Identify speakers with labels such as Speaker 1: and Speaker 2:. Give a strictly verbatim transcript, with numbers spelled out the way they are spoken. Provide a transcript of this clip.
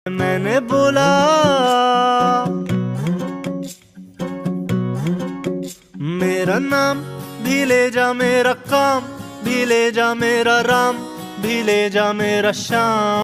Speaker 1: मैंने बोला मेरा नाम भी ले जा, मेरा काम भी ले जा, मेरा राम भी ले जा, मेरा श्याम।